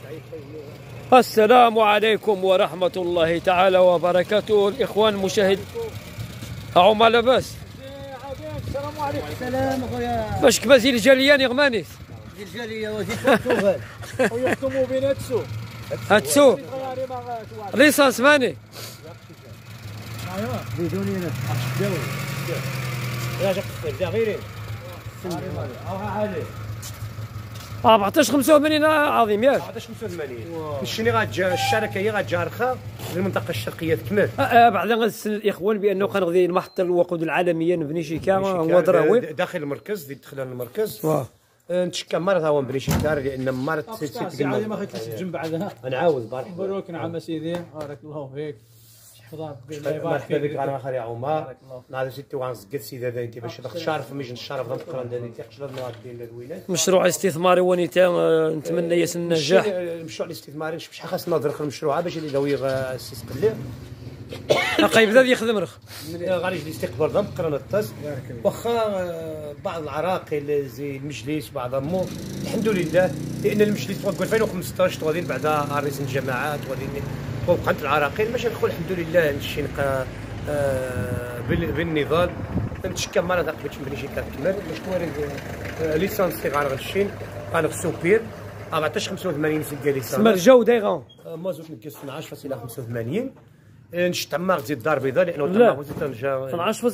السلام عليكم ورحمة الله تعالى وبركاته. الإخوان المشاهد هما لاباس؟ السلام عليكم. السلام اخويا. باش كبازي الجالياني غمانيس الجاليه وزيد البرتغال ويخدموا بين هاتسو ليسانس ماني بدون هنا يا جاك غيري 1485 عظيم ياك 1485 شنو غاتجا الشركه هي غاتجارخه للمنطقه الشرقيه تكمل. بعد غنسل الاخوان بانه كنغذي المحطه الوقود العالميه نبني شيكا هو دراوي داخل المركز دخل المركز نتشكى مرة هو نبني شيكار لان مرة سي عادي ما خيت تسجم بعدها نعاود بارك مبروك نعم سيدي بارك الله فيك مرحبا بك انا اخي عمر نهار سيتي وغنزقد سيدي هذا انت باش الشرف ميجي الشرف غنقرا هذا تيقش لنا غاديين الوينات مشروع استثماري ونتا نتمنى ياسن النجاح. المشروع الاستثماري شحال خاصنا نهضر في المشروع باش اللي داوي يستقل يبدا يخدم رخ غادي يجي الاستقبال ضم قرانا الطاس واخا بعض العراقل زي المجلس بعضهم الحمد لله لان المجلس توقف 2015 غادي بعد رئيس الجماعات غادي وقعت العراقيل باش ندخل الحمد لله نمشي بالنضال نتشكى مرة باش نبني شي كتكمل باش توارد ليسانس صغار غنشين غنغسو بير 1485 سكه ليسانس تسمى الجوده يغون مازوت نكس 12.85 نشط عماق زيد الدار البيضاء لانه الطماط لا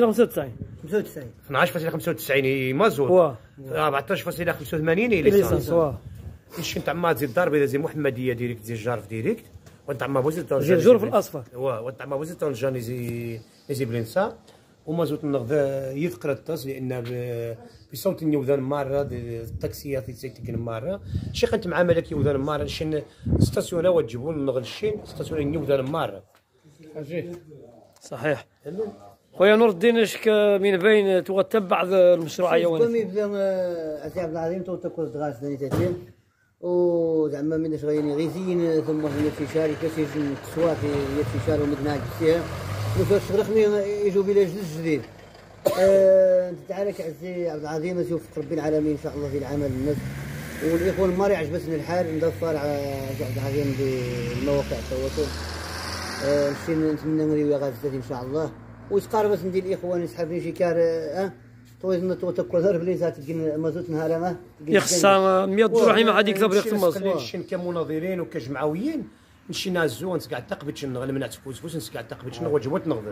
12.95 مازوت 14.85 ليسانس نشي عماق زيد الدار البيضاء زي محمديه ديريكت زي جارف ديريكت ونتعمى بوزيد زي الجرف الاصفر ونتعمى بوزيد تنجاني زي بلينسا ومازوت نغذ يذكر الطاس لان بصوت النيوذان مره التاكسيات اللي تيتكن مره شي قنت مع ملك يوذان مره شي ستاسيون وتجيبوا نغلشين ستاسيون النيوذان مره صحيح. خويا نور الدين شك من بين تتبع المشروع يواني كمي بدا عسي عبد العظيم تاكل دغاس ثاني تاتين وزعما من شغالين غيزين ثم هنا في شاري كاسي الكسوات في شاري ومدنا فيها وفي الشغل يجوا بلاج جديد. انت تعالك عزي عبد العظيم نشوف ربي العالمين ان شاء الله في العمل الناس والاخوان الماري عجبتني الحال ندفر عبد العظيم بمواقع التواصل نمشي نتمنى نريو غازات ان شاء الله ويتقارب ندير الاخوان يسحبني شي كار تويزنا تاكل بليزات مازوت نهار ما يخصها 100 دراهم عاد يكتب ريق الماس نمشي كمناظرين وكجمعويين نمشي نازو نسقع تقبت شنو انا منعت فوس نسقع تقبت شنو وجبت نغضر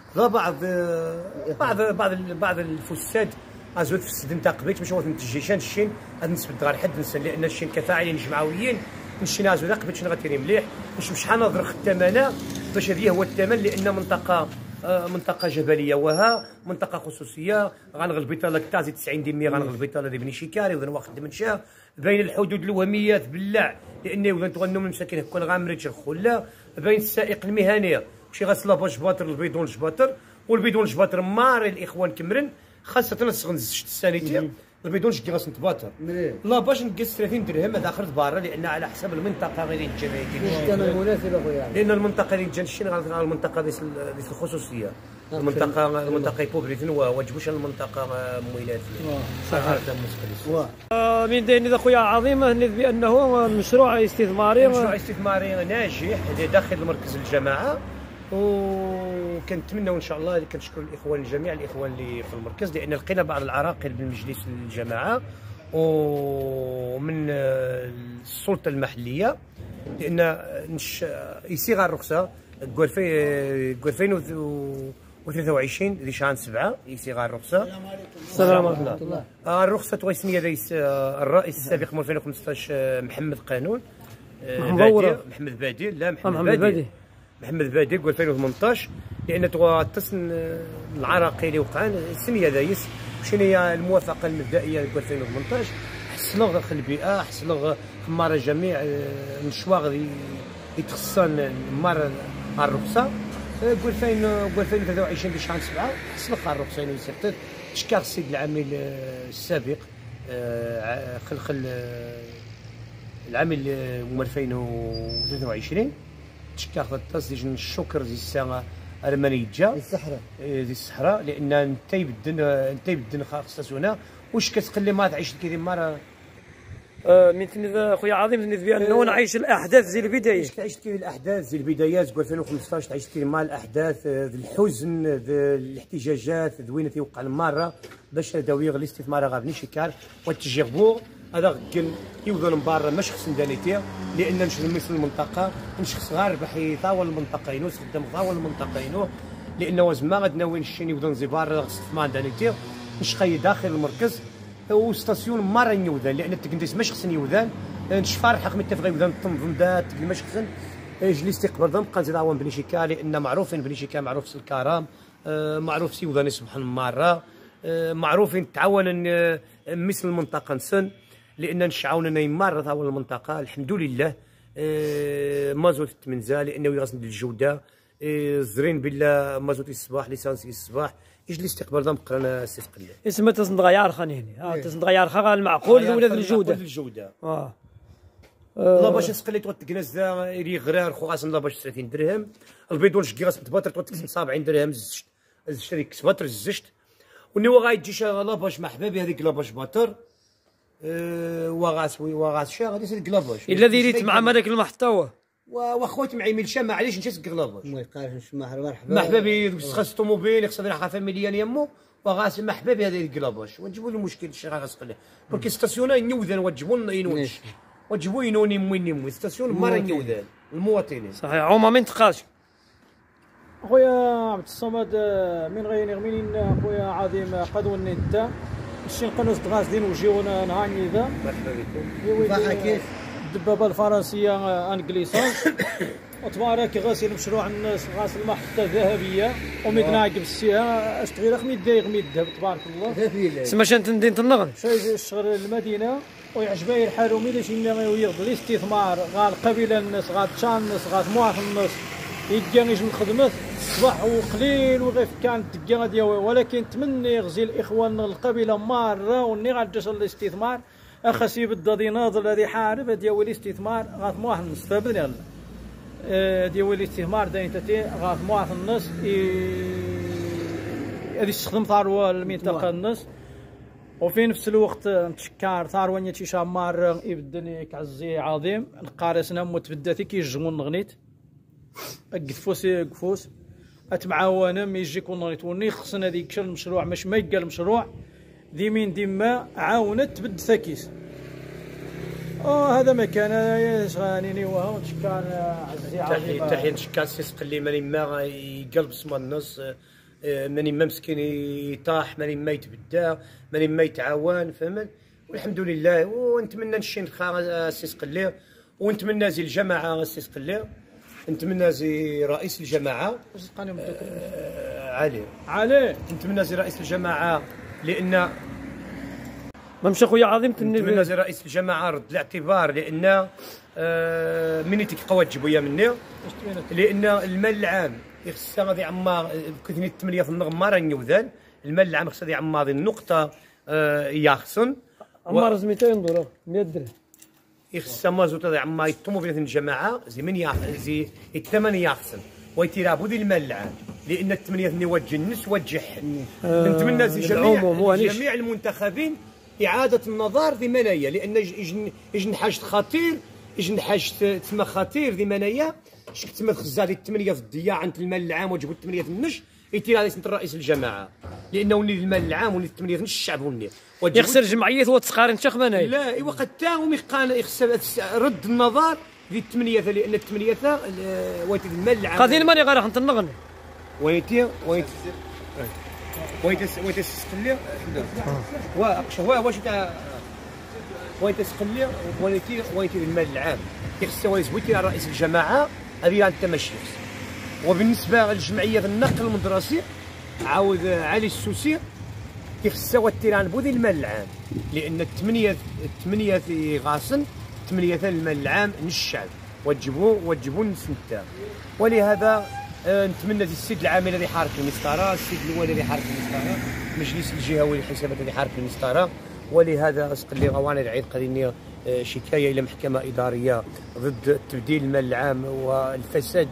بعض الفساد ازوت في السدن تقبت باش وقت نتجيشان الشين هاد نسبت غير حد نسال لان الشين كفاعلين جمعويين نمشي نازو تقبت شنو غتيري مليح نشوف شحال نظر الثمن باش هذه هو الثمن لان منطقة جبلية وها منطقة خصوصية غنغلب بيطالة كتازي 90 ديمية غنغلب بيطالة دي بني شيكاري وذن واخد من شاه بين الحدود الوهميات بالله لأن وذن تغنوا من المساكن هكون غامريتش الخلا بين السائق المهنية شي غاسلا باش باطر البيضون الجباطر والبيضون الجباطر ماري الإخوان كمرن خاصة نسغنز السانيتير البيضون شكي غاس نتباطر لا باش نقص 30 درهم هذا اخرت برا لان على حسب المنطقه غادي تجي المناسبه خويا لان المنطقه اللي تجي على المنطقه ديال الخصوصيه المنطقه بوبريتين وجبوش المنطقه مويلات صحيح من داين اذا خويا عظيم هنيت بانه مشروع استثماري ناجح داخل مركز الجماعه وكنتمنوا ان شاء الله كنشكر الاخوان الجميع الاخوان اللي في المركز لان لقينا بعض العراقل بالمجلس الجماعه ومن السلطه المحليه لان يصيغ الرخصه 2023 ذي شهر 7 يصيغ الرخصه. السلام عليكم. الرخصه تويسني رئيس الرئيس السابق من 2015 محمد قانون محمد بادي لا محمد بادي 2018 لان تصن العراقيلي وقعان السنيه دايس شنو هي الموافقه المبدئيه 2018 حسنوا داخل البيئه حسنوا خماره جميع المشواغ يتخصن مره الرخصه 2023 في شهر 7 حسنوا الرخصه يعني سيرتت شكر السيد العامل السابق خلخل العام 2023 تشكاخ التصديج الشكر زي الساعه ارمانيجا زي الصحراء لان انتي بدن خاصنا واش كتقلي ما تعيش كيدير مره من تنذ خويا عظيم تنذ بانه نعيش الاحداث زي البدايات. عشت كي الاحداث زي البدايات 2015 عشت كي مع الاحداث الحزن الاحتجاجات وين تيوقع المره باش داوي الاستثمار غادي شكار والتجربو هذا كان يوضل من برا مش خص ندانيتي لان نشد مثل المنطقه نشخص غير بحي طاول المنطقه ينو خدام طاول المنطقه ينو لانه زعما غادنا وين الشين يوضل زبار استثمار دانيتي مش خي داخل المركز وستاسيون مره يوذان لان التكنديس مش خصني يوذان نشفار حق متفق يوذان التنظيم دات مش خصن يجلي استقبال ضم بقى نزيد عوان بني شيكا لان معروفين بني شيكا معروف في الكرام معروف سي وذاني سبحان مره معروفين تعاون مثل المنطقه نسن لان نشعاون نيمار هاو المنطقه الحمد لله مازوت التمنزه لانه يغسل الجوده زرين بالله مازوت الصباح ليسانسي الصباح يجلي استقبال ضم قرانا سيف قليل اسمها تزندغيار خانيني تزندغيار خا المعقول ولا الجوده الجوده لا باش تسقلي تقناز ذا يري غرار خو غاسم لا باش 30 درهم البيض والشكي غاس تباطر تقسم 70 درهم زشت هذيك سباطر زشت ونوا غايجي لا باش محبابي هذيك لا باش باطر وغاس شا غادي يصير كلاباش الا ديريت مع ملك المحتوى واخواتي معي ميلشا معليش نشي كلاباش ما يبقاش نسمع مرحبا محبابي دوك خاص الطوموبيل يخصني راح فاميليان يمو وغاس محبابي هذا كلاباش ونجيبوا له المشكل الشيء غاس قليل بركي ستاسيونا ينوذن وجبوا لنا ينوش وجبوا ينوني موين ستاسيون مره ينوذن المواطنين صحيح عمر ما ينتقاش خويا عبد الصمد من غير منين خويا عظيم قدو النتا الشين قنوس دغاس دين وجيونا نهاني ذا مرحبا بكم صحا الدبابه الفرنسيه انجليسانس وتبارك غاسل مشروع الناس غاسل المحطه الذهبيه وميدناقب السيها اشتغل 500 دقيقه 100 ذهب تبارك الله سما شنت ندين النغل شي الشغل المدينه ويعجبها الحال وميدا شي يغض الاستثمار غا القبيله الناس غا تشان الناس غا مواطن الناس يجي يجي الخدمات صباح وقليل وغير كانت تجي ديال ولكن نتمنى يغزي الاخوان القبيله مره وني غادجس الاستثمار اخس يبدا دي ناضل الذي حارب ديال الاستثمار غات مواطن الناس فبدنا ديال الاستثمار داينتي غات مواطن الناس هذه تستخدم ثروه المنطقه الناس وفي نفس الوقت نتشكر ثروه نيتي شامار يبدني كعزي عظيم القارسنا متبداتي كيجمون نغنيت قفوسي قفوس اتمعاونا ما يجيك وني خصنا هذيك المشروع مش ما يلقى المشروع ذي من ديما عاونت تبد ثكيس هذا ما كان يشغانيني وها نتشكر عزيزي عظيم تحيه نتشكر سي سقلي ماني ما يقلب سما النص ماني ما مسكين يطاح ماني ما يتبدا ماني ما يتعاون فهمت والحمد لله ونتمنى نشي نخا سي سقلي ونتمنى زي الجماعه سي سقلي نتمنى زي رئيس الجماعه علي نتمنى زي رئيس الجماعه لان ما مشى خويا عظيم نتمنى زي رئيس الجماعه رد الاعتبار لان مني تيقوا تجيبوا مني لان المال العام خصها غادي عما كثني 8 في النغمار نيوذان المال العام خصها غادي عما هذه النقطه يخصن عمار 200 دولار 100 درهم يخص مازوت هذا عما الطوموبيل الجماعه زي من زي الثمن يخصن ويتيرابو ذي المال العام لان الثمانيه ثني وجه النس وجه نتمنى زي جميع المنتخبين اعاده النظر ذي منايا لان يجن حاجه خطير يجن حاجه تسمى خطير ذي منايا شك تسمى خزا ذي الثمانيه في الضياع عند المال العام وجبوا الثمانيه في النش يتير هذا سنت رئيس الجماعه لانه ولي المال العام ولي الثمانيه في النش الشعب ولي يخسر جمعيات وتسقارن شيخ منايا لا ايوا قد تاهم يخسر رد النظر ذي الثمانيه لان الثمانيه ويتي المال العام قاضي الماني غير راح نتنغن ويتي سقلي واش تاع ويتي سقلي ويتي المال العام يخص ويزبوتي رئيس الجماعه هذه انت ماشي وبالنسبه للجمعيه النقل المدرسي عاود علي السوسي يخص التيران بوذي المال العام لان الثمانيه في غاصن 8 المال العام للشعب وتجيبوا نسنتا ولهذا نتمنى السيد العامل الذي حارك المسطره السيد الوالي الذي حارك المسطره مجلس الجهوي للحسابات الذي حارك المسطره ولهذا اسقل لي غواني العيد قديني شكايه الى محكمه اداريه ضد تبديل المال العام والفساد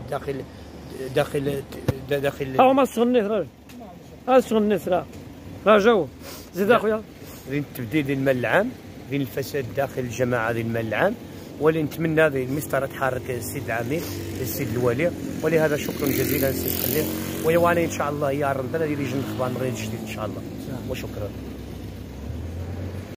داخل هو ما تغنيت راجل تغنيت راه جو زيد اخويا تبديل المال العام بين الفساد داخل الجماعه ديال المال العام، ولنتمنى المسطره تحرك السيد العميد السيد الوالي. ولهذا شكرا جزيلا السيد خليل، ويواني ان شاء الله هي الرندله ديال لجنه الاخبار المغرب الجديد ان شاء الله، وشكرا.